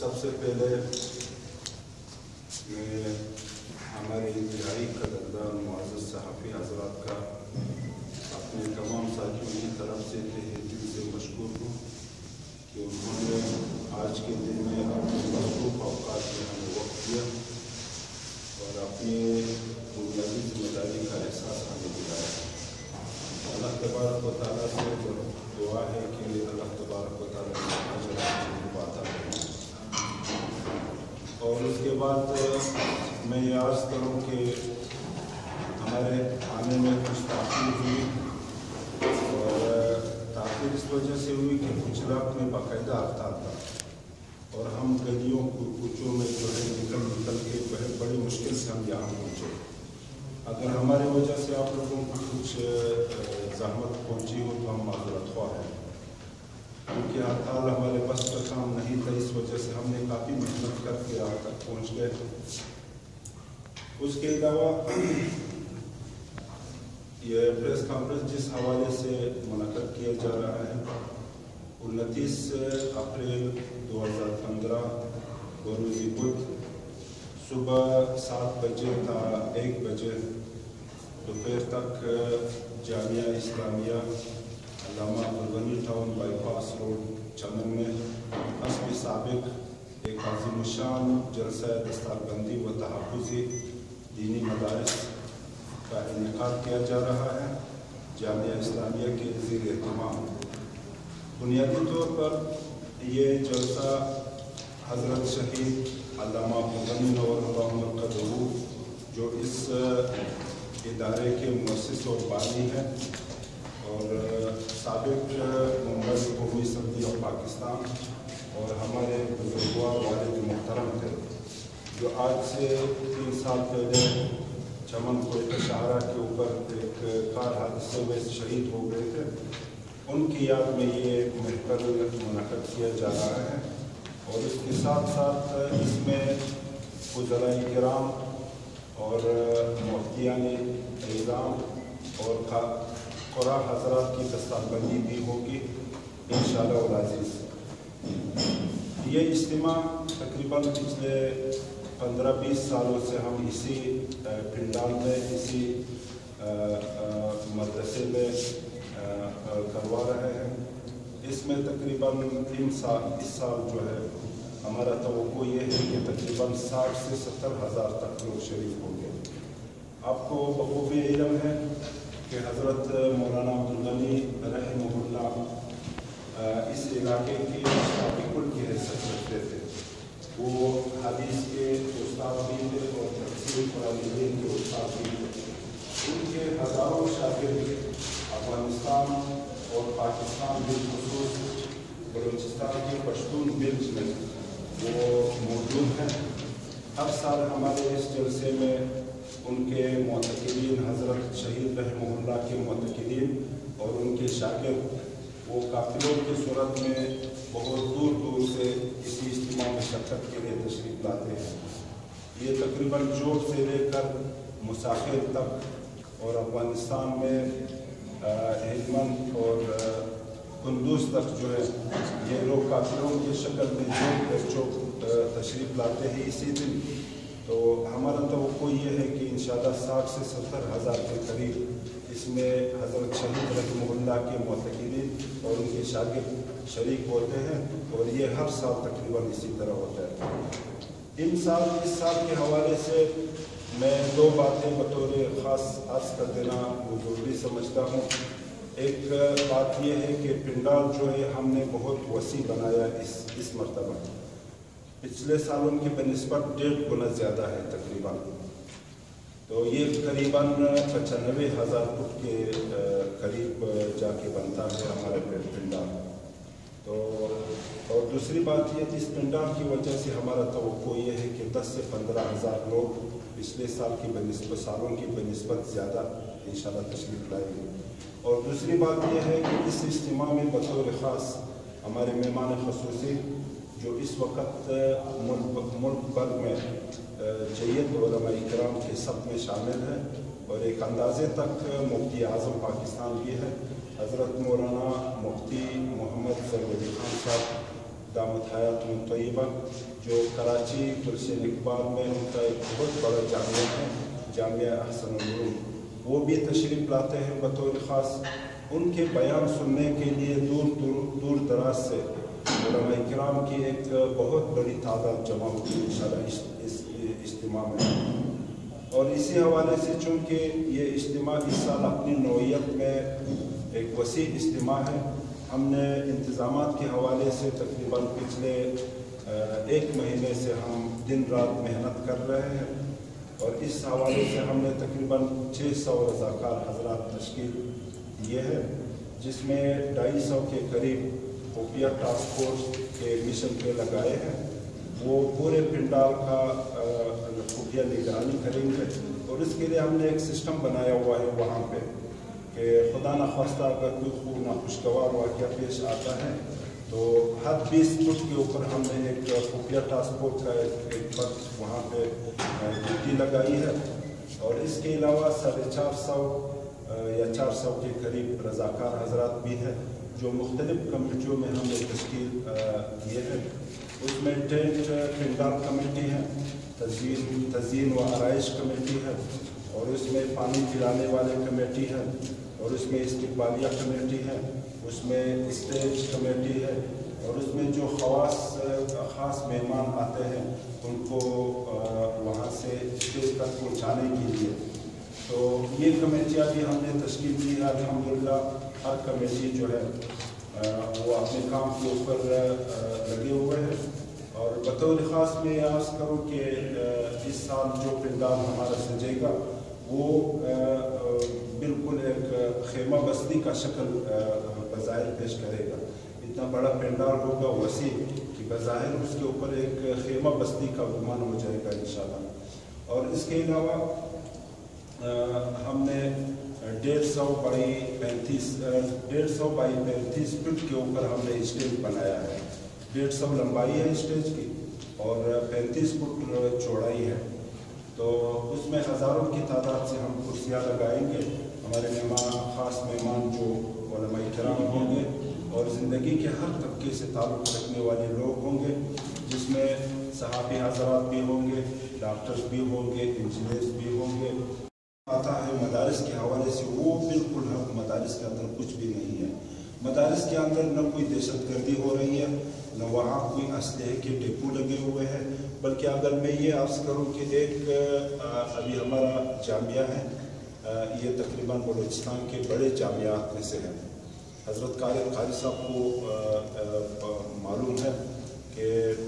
سب سے پہلے میں ہمارے انتہائی قدردان معزز صحافی حضرات کا اپنے تمام ساتھیوں کی طرف سے تہہ دل سے مشکور ہوں کہ انہوں نے آج کے دن میں اپنے مصروف اوقات میں ہمیں وقت دیا اور اپنی بنیادی ذمہ داری کا احساس ہمیں دلایا۔ اللہ تبارک و تعالیٰ سے دعا ہے کہ اللہ تبارک و تعالیٰ عطا کریں۔ اور اس کے بعد میں یہ عرض کروں کہ ہمارے آنے میں کچھ تاخیر ہوئی اور تاخیر اس وجہ سے ہوئی کہ کچھ علاقوں میں باقاعدہ ہڑتال تھا اور ہم گلیوں کوچوں میں جو ہے نکل کے بڑی مشکل سے ہم یہاں پہنچے۔ اگر ہمارے وجہ سے آپ لوگوں کو کچھ زحمت پہنچی ہو تو ہم معذرت خواہ ہیں، کیونکہ ہڑتال ہمارے بس کا کام نہیں تھا، اس وجہ سے ہم نے کافی محنت کر کے یہاں تک پہنچ گئے۔ اس کے علاوہ یہ پریس کانفرنس جس حوالے سے منعقد کیا جا رہا ہے 29 اپریل 2015 بروز بدھ صبح 7 بجے تا 1 بجے دوپہر تک Jamia Islamia Allama Abdul Ghani town bypass road Chaman میں حسب سابق ایک عظیم الشان جلسہ دستار بندی و تحفظی دینی مدارس کا انعقاد کیا جا رہا ہے جامعہ اسلامیہ کے زیر اہتمام۔ بنیادی طور پر یہ جلسہ حضرت شہید علامہ عبدالغنی نور اللہ مرقدہ جو اس ادارے کے مؤسس اور بانی ہیں اور سابق ممبر قومی اسمبلی آف پاکستان اور ہمارے بزرگوار والد محترم تھے، جو آج سے 3 سال پہلے چمن کوئٹہ شاہراہ کے اوپر ایک کار حادثے میں شہید ہو گئے تھے، ان کی یاد میں یہ محفل منعقد کیا جا رہا ہے۔ اور اس کے ساتھ ساتھ اس میں وزراء کرام اور مفتیان اعظام اور قرآ حضرات کی دستار بندی بھی ہوگی انشاءاللہ العزیز۔ یہ اجتماع تقریباً پچھلے 15-20 سالوں سے ہم اسی پنڈال میں اسی مدرسے میں کروا رہے ہیں۔ اس میں تقریباً اس سال جو ہے ہمارا توقع یہ ہے کہ تقریباً 60 سے 70 ہزار تک لوگ شریک ہوں گے۔ آپ کو بخوبی علم ہے کہ حضرت مولانا عبدالغنی رحمہ اللہ اس علاقے کے شافی کل کی حیثیت رکھتے تھے۔ وہ حدیث کے استاد بھی تھے اور تفسیر قرآن دین کے استاد بھی تھے۔ ان کے ہزاروں شاگرد افغانستان اور پاکستان بالخصوص بلوچستان کے پشتون بیلٹ میں وہ موجود ہیں۔ ہر سال ہمارے اس جلسے میں ان کے معتقدین حضرت شہید رحمہ اللہ کے معتقدین اور ان کے شاگرد وہ قافلوں کی صورت میں بہت دور دور سے اسی اجتماع میں شرکت کے لیے تشریف لاتے ہیں۔ یہ تقریباً جوڑ سے لے کر مسافر تک اور افغانستان میں ہلمند اور قندوز تک جو ہے یہ لوگ قافلوں کی شکل میں جو تشریف لاتے ہیں اسی دن۔ تو ہمارا توقع یہ ہے کہ انشاءاللہ 60 سے 70 ہزار کے قریب اس میں حضرت شہید رحمہ اللہ کے معتقدین اور ان کے شاگرد شریک ہوتے ہیں اور یہ ہر سال تقریباً اسی طرح ہوتا ہے۔ اس سال کے حوالے سے میں 2 باتیں بطور خاص عرض کر دینا ضروری سمجھتا ہوں۔ ایک بات یہ ہے کہ پنڈال جو ہے ہم نے بہت وسیع بنایا اس مرتبہ، پچھلے سالوں کی بنسبت 1.5 گنا زیادہ ہے تقریباً۔ تو یہ قریباً 95,000 فٹ کے قریب جا کے بنتا ہے ہمارے پنڈال۔ تو اور دوسری بات یہ اس پنڈال کی وجہ سے ہمارا توقع یہ ہے کہ 10 سے 15 ہزار لوگ پچھلے سال کی بنسبت سالوں کی بنسبت زیادہ انشاءاللہ تشریف لائیں گے۔ اور دوسری بات یہ ہے کہ اس اجتماع میں بطور خاص ہمارے مہمان خصوصی جو اس وقت ملک بھر میں جید علماء کرام کے سب میں شامل ہیں اور ایک اندازے تک مفتی اعظم پاکستان بھی ہے، حضرت مولانا مفتی محمد ظفر علی خان صاحب दामत हयातुम तय्यबा, जो कराची गुलशन इकबाल में उनका एक बहुत बड़ा जामिया है, जामिया अहसनुल उलूम, वो भी तशरीफ़ लाते हैं बतौर ख़ास। उनके बयान सुनने के लिए दूर दराज से उलमा किराम की एक बहुत बड़ी तादाद जमा होगी इंशाअल्लाह इस इज्तिमा में। और इसी हवाले से चूँकि ये इज्तिमा इस साल अपनी नौइयत में एक वसी इज्तिमा है, हमने इंतज़ामात के हवाले से तकरीबन पिछले 1 महीने से हम दिन रात मेहनत कर रहे हैं। और इस हवाले से हमने तकरीबन 600 रज़ाकार हज़रात तश्कील दिए हैं, जिसमें 250 के करीब खुफिया टास्क फोर्स के मिशन पे लगाए हैं। वो पूरे पिंडाल का खुफिया निगरानी करेंगे। और इसके लिए हमने एक सिस्टम बनाया हुआ है वहाँ पे कि खुदा न खास्ता अगर कोई खूब नाखुशगवार वाक़या पेश आता है तो हर 20 फुट के ऊपर हमने एक खुफिया टास्क फोर्स का एक बक्स वहाँ पे ड्यूटी लगाई है। और इसके अलावा 450 या 400 के करीब रज़ाकार हज़रात भी हैं जो मुख्तलिफ़ कमेटियों में हमने तश्कील किए हैं। उसमें टेंट पिंडाल कमेटी है, तज़यीन व आराइश कमेटी है, और उसमें पानी पिलाने वाले कमेटी है, और उसमें इस्तिकबालिया कमेटी है, उसमें स्टेज कमेटी है, और उसमें जो ख़ास मेहमान आते हैं उनको वहाँ से स्टेज तक पहुँचाने के लिए, तो ये कमेटियाँ भी हमने तश्कील की है। अल्हम्दुलिल्लाह हर कमेटी जो है वो अपने काम के ऊपर लगे हुए हैं। और बतौर ख़ास में अर्ज़ करूँ कि इस साल जो पिंडाल हमारा सजेगा वो बिल्कुल एक खेमा बस्ती का शक्ल बज़ाहिर पेश करेगा। इतना बड़ा पिंडाल होगा वसी कि बज़ाहिर उसके ऊपर एक खेमा बस्ती का गुमान हो जाएगा इंशाअल्लाह। और इसके अलावा हमने 150 बाई 35 फीट के ऊपर हमने स्टेज बनाया है। 150 लंबाई है स्टेज की और 35 फुट चौड़ाई है। तो उसमें हज़ारों की तादाद से हम कुर्सियाँ लगाएंगे। हमारे ख़ास मेहमान जो उलमा किराम होंगे और ज़िंदगी के हर तबके से ताल्लुक़ रखने वाले लोग होंगे, जिसमें सहाबी हज़रात भी होंगे, डॉक्टर्स भी होंगे, इंजीनियर्स भी होंगे। आता है मदारिस के हवाले से, वो बिल्कुल हम मदारिस के अंदर कुछ भी नहीं है। मदारिस के अंदर न कोई दहशतगर्दी हो रही है, न वहाँ कोई असलहे के डिपो लगे हुए हैं। बल्कि अगर मैं ये अर्ज़ करूँ कि एक अभी हमारा जामिया है, ये तकरीबन बलूचिस्तान के बड़े जामियात में से है। हज़रत कारी साहब को मालूम है कि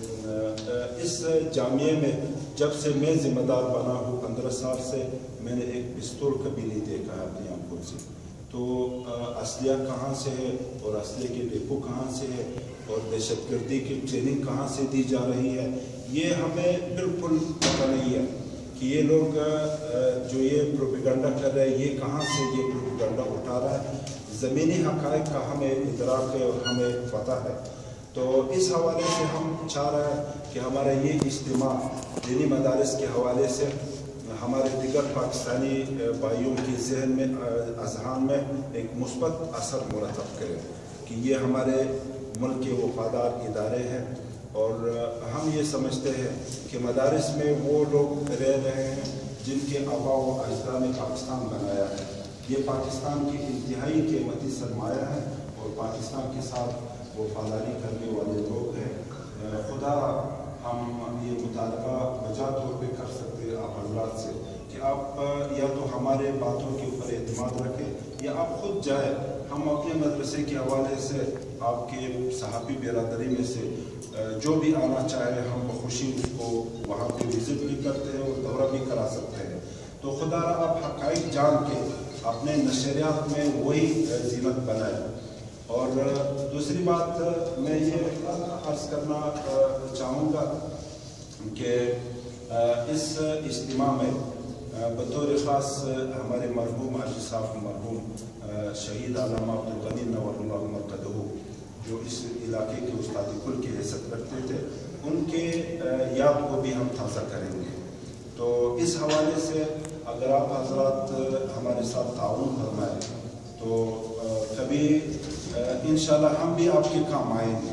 इस जामिया में जब से मैं ज़िम्मेदार बना हूँ 15 साल से, मैंने एक पिस्तौल कभी नहीं देखा है अपनी आंखों से। तो असलिया कहाँ से है और असले के डिपो कहाँ से है और दहशतगर्दी की ट्रेनिंग कहाँ से दी जा रही है, ये हमें बिल्कुल पता नहीं है कि ये लोग जो ये प्रोपेगेंडा कर रहे हैं ये कहाँ से ये प्रोपेगेंडा उठा रहा है। ज़मीनी हक़ाइक़ का हमें इदराक है और हमें पता है। तो इस हवाले से हम चाह रहे हैं कि हमारा ये इज्तिमा दीनी मदारिस के हवाले से हमारे दिगर पाकिस्तानी भाइयों के जहन में अज़हान में एक मुस्बत असर मुरतब करे कि ये हमारे मुल्क के वफ़ादार इदारे हैं। और हम ये समझते हैं कि मदारिस में वो लोग रह रहे हैं जिनके आबा व अजदाद ने पाकिस्तान बनाया है। ये पाकिस्तान की इंतहाई कीमती सरमाया है और पाकिस्तान के साथ वफादारी करने वाले लोग हैं। खुदा हम ये मुतालबा वजह तौर पे कर सकते हैं आप हज़रात से कि आप या तो हमारे बातों के ऊपर एतमाद रखें या आप खुद जाए। हम अपने मदरसे के हवाले से आपके सहाबी बिरादरी में से जो भी आना चाहे हम बखुशी उसको वहाँ पे विज़िट भी करते हैं और दौरा भी करा सकते हैं। तो खुदा आप हक़ाइक़ जान के अपने नशरियात में वही ज़ीनत बनाए। और दूसरी बात मैं ये अर्ज़ करना चाहूँगा कि इस इज्तिमा में बतौर ख़ास हमारे मरहूम अली साहब मरहूम शहीद अल्लामा अब्दुल गनी नव्वरल्लाहु मरक़दहू जो इस इलाके के उस्ताद कुल की हैसियत रखते थे, उनके याद को भी हम ताज़ा करेंगे। तो इस हवाले से अगर आप हज़रात हमारे साथ ताउन फरमाएँ तो कभी इंशाअल्लाह हम भी आपके काम आएंगे।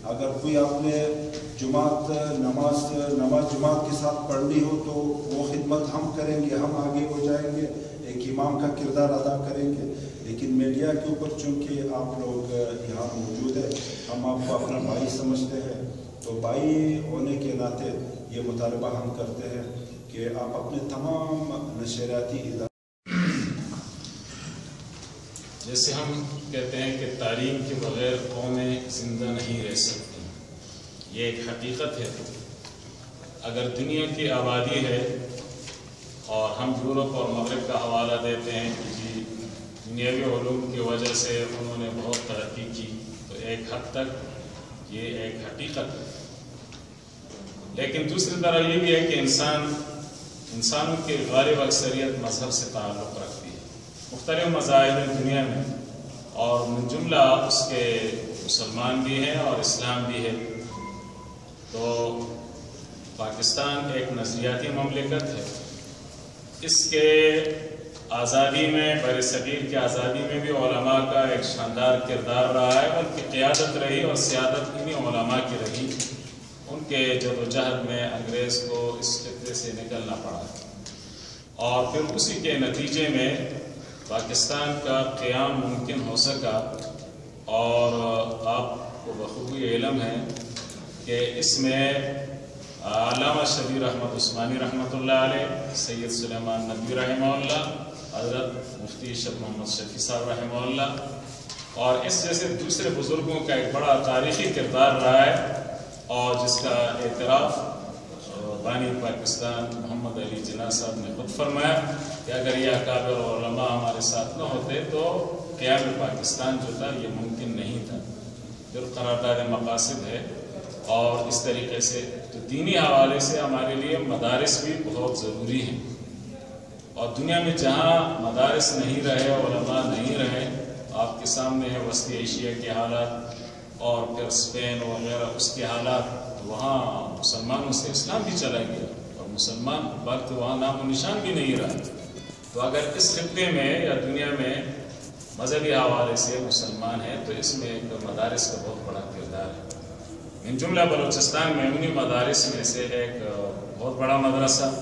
اگر کوئی آپ نے نماز جماعت کے ساتھ پڑھنی ہو تو وہ خدمت ہم کریں گے، ہم آگے ہو جائیں گے، ایک امام کا کردار ادا کریں گے. لیکن میڈیا کے اوپر چونکہ آپ لوگ یہاں موجود ہیں، ہم آپ کو اپنا بھائی سمجھتے ہیں، تو بھائی ہونے کے ناطے یہ مطالبہ ہم کرتے ہیں کہ آپ اپنے تمام نشریاتی ادارے، جیسے ہم کہتے ہیں کہ تعلیم کے بغیر قومیں زندہ نہیں رہ سکتی، یہ ایک حقیقت ہے. اگر دنیا کی آبادی ہے اور ہم یورپ اور مغرب کا حوالہ دیتے ہیں کہ جی دنیاوی علوم کی وجہ سے انہوں نے بہت ترقی کی، تو ایک حد تک یہ ایک حقیقت ہے. لیکن دوسری طرح یہ بھی ہے کہ انسانوں کی غالب اکثریت مذہب سے تعلق رکھتی ہے. مختلف مذاہب ہیں دنیا میں، اور من جملہ اس کے مسلمان بھی ہیں اور اسلام بھی ہے. تو پاکستان ایک نظریاتی مملکت ہے. اس کے آزادی میں، بر صغیر کی آزادی میں بھی علماء کا ایک شاندار کردار رہا ہے، بلکہ قیادت رہی اور سیادت انہی علماء کی رہی. ان کے جدوجہد میں انگریز کو اس خطے سے نکلنا پڑا، اور پھر اسی کے نتیجے میں پاکستان کا قیام ممکن ہو سکا. اور آپ کو بخوبی علم ہے کہ اس میں علامہ شبیر احمد عثمانی رحمۃ اللہ علیہ، سید سلیمان ندوی رحمہ اللہ، حضرت مفتی شیخ محمد شفیع صاحب رحمہ اللہ، اور اس جیسے دوسرے بزرگوں کا ایک بڑا تاریخی کردار رہا ہے، اور جس کا اعتراف بانی پاکستان محمد علی جناح صاحب نے خود فرمایا کہ اگر یہ اکابر علماء ہمارے ساتھ نہ ہوتے تو قیام پاکستان جو تھا یہ ممکن نہیں تھا. پھر قرارداد مقاصد ہے، اور اس طریقے سے تو دینی حوالے سے ہمارے لیے مدارس بھی بہت ضروری ہیں. اور دنیا میں جہاں مدارس نہیں رہے، علماء نہیں رہے، آپ کے سامنے ہے وسطی ایشیا کے حالات، اور پھر اسپین وغیرہ اس کے حالات. وہاں مسلمانوں سے اسلام بھی چلا گیا، اور مسلمان وقت وہاں نام و نشان بھی نہیں رہا. تو اگر اس خطے میں یا دنیا میں مذہبی حوالے سے مسلمان ہیں تو اس میں ایک مدارس کا بہت بڑا کردار ہے. من جملہ بلوچستان میں انہی مدارس میں سے ایک بہت بڑا مدرسہ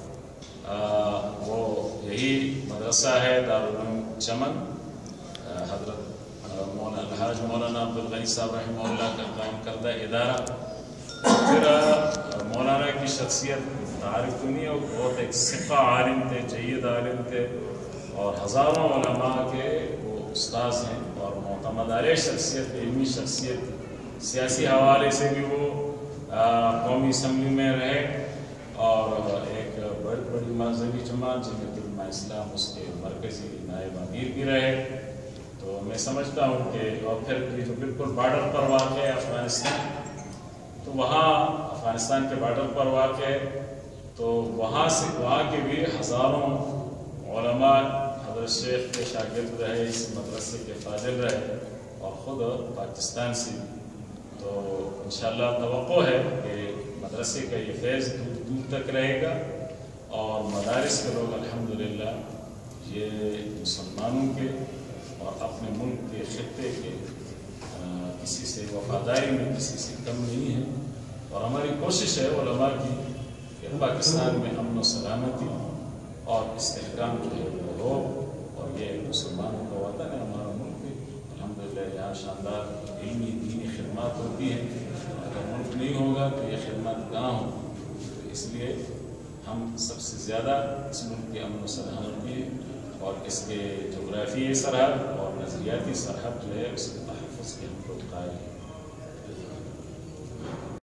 وہ یہی مدرسہ ہے دارالعلوم چمن، حضرت الحاج مولانا عبدالغنی صاحب رحمہ اللہ کا قائم کردہ ادارہ. پھر مولانا کی شخصیت عارف دنیا بہت ایک ثقہ عالم تھے، جید عالم تھے، اور ہزاروں علماء کے وہ استاذ ہیں، اور معتمد علیہ شخصیت، علمی شخصیت. سیاسی حوالے سے بھی وہ قومی اسمبلی میں رہے، اور ایک بڑی مذہبی جماعت جمعیت علماء اسلام اس کے مرکزی نائب امیر بھی رہے. تو میں سمجھتا ہوں کہ اور پھر یہ جو بالکل بارڈر پر واقع ہے افغانستان، تو وہاں افغانستان کے بارڈر پر واقع ہے، تو وہاں کے بھی ہزاروں علماء حضرت شیخ کے شاگرد رہے، اس مدرسے کے فاضل رہے، اور خود پاکستان سے. تو انشاءاللہ توقع ہے کہ مدرسے کا یہ فیض دور دور تک رہے گا، اور مدارس کے لوگ الحمدللہ یہ مسلمانوں کے اور اپنے ملک کے خطے کے کسی سے وفاداری میں کسی سے کم نہیں ہے. اور ہماری کوشش ہے علماء کی کہ پاکستان میں امن و سلامتی اور استحکام جو ہے وہ ہو، اور یہ مسلمانوں کا وطن ہے ہمارا ملک ہے. الحمدللہ یہاں شاندار علمی دینی خدمات ہوتی ہیں. اگر ملک نہیں ہوگا تو یہ خدمات کہاں ہوں؟ تو اس لیے ہم سب سے زیادہ اس ملک کے امن و سلامتی اور اس کے جغرافیائی سرحد اور نظریاتی سرحد جو ہے اس کے تحفظ کے ہم لوگ قائل ہیں.